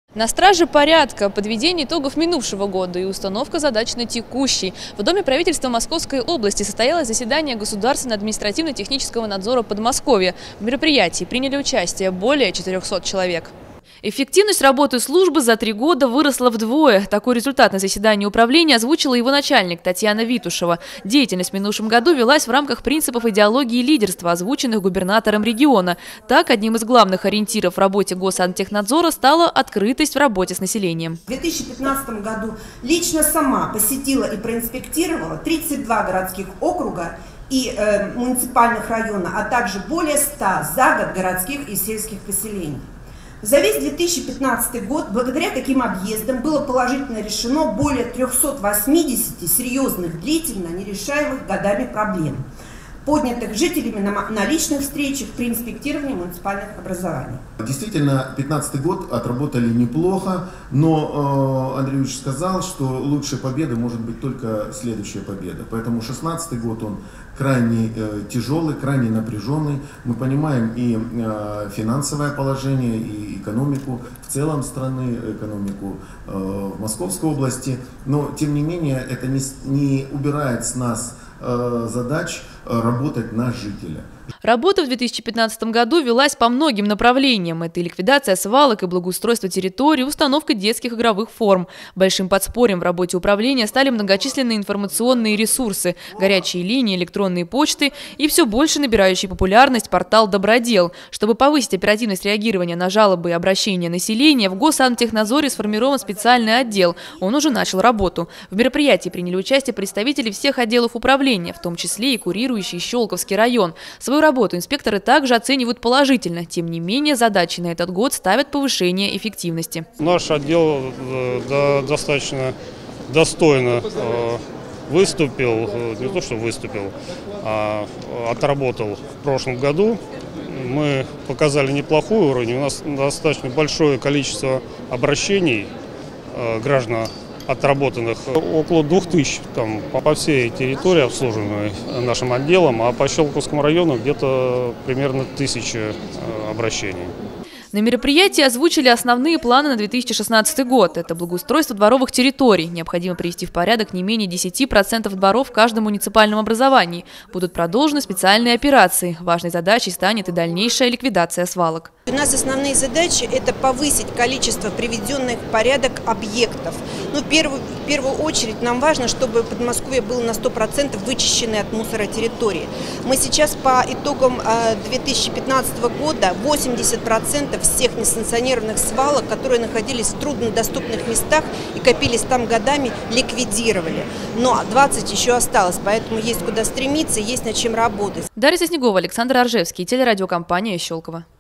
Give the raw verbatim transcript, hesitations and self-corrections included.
На страже порядка, подведение итогов минувшего года и установка задач на текущий. В Доме правительства Московской области состоялось заседание Государственного административно-технического надзора Подмосковья. В мероприятии приняли участие более четырёхсот человек. Эффективность работы службы за три года выросла вдвое. Такой результат на заседании управления озвучила его начальник Татьяна Витушева. Деятельность в минувшем году велась в рамках принципов идеологии лидерства, озвученных губернатором региона. Так, одним из главных ориентиров в работе Госантехнадзора стала открытость в работе с населением. В две тысячи пятнадцатом году лично сама посетила и проинспектировала тридцать два городских округа и э, муниципальных района, а также более ста за год городских и сельских поселений. За весь две тысячи пятнадцатый год, благодаря таким объездам, было положительно решено более трёхсот восьмидесяти серьезных, длительно нерешаемых годами проблем, поднятых жителями на, на личных встречах при инспектировании муниципальных образований. Действительно, две тысячи пятнадцатый год отработали неплохо, но э, Андрей Ильич сказал, что лучшей победы может быть только следующая победа. Поэтому две тысячи шестнадцатый год он крайне э, тяжелый, крайне напряженный. Мы понимаем и э, финансовое положение, и экономику в целом страны, экономику э, в Московской области. Но, тем не менее, это не, не убирает с нас э, задач э, работать на жителя. Работа в две тысячи пятнадцатом году велась по многим направлениям. Это и ликвидация свалок, и благоустройство территории, установка детских игровых форм. Большим подспорьем в работе управления стали многочисленные информационные ресурсы, горячие линии, электронные почты и все больше набирающий популярность портал «Добродел». Чтобы повысить оперативность реагирования на жалобы и обращения населения, в Госантехнадзоре сформирован специальный отдел. Он уже начал работу. В мероприятии приняли участие представители всех отделов управления, в том числе и курирующий Щелковский район. Свою работу инспекторы также оценивают положительно. Тем не менее, задачи на этот год ставят повышение эффективности. Наш отдел да, достаточно достойно э, выступил, не то что выступил, а отработал в прошлом году. Мы показали неплохой уровень. У нас достаточно большое количество обращений э, граждан отработанных, около двух тысяч там, по всей территории, обслуживаемой нашим отделом, а по Щелковскому району где-то примерно тысяча обращений. На мероприятии озвучили основные планы на две тысячи шестнадцатый год. Это благоустройство дворовых территорий. Необходимо привести в порядок не менее десяти процентов дворов в каждом муниципальном образовании. Будут продолжены специальные операции. Важной задачей станет и дальнейшая ликвидация свалок. У нас основные задачи – это повысить количество приведенных в порядок объектов. Но в первую, в первую очередь нам важно, чтобы Подмосковье было на сто процентов вычищены от мусора территории. Мы сейчас по итогам две тысячи пятнадцатого года восемьдесят процентов всех несанкционированных свалок, которые находились в труднодоступных местах и копились там годами, ликвидировали. Но двадцать еще осталось, поэтому есть куда стремиться, есть над чем работать. Дарья Соснегова, Александр Оржевский, телерадиокомпания Щелково.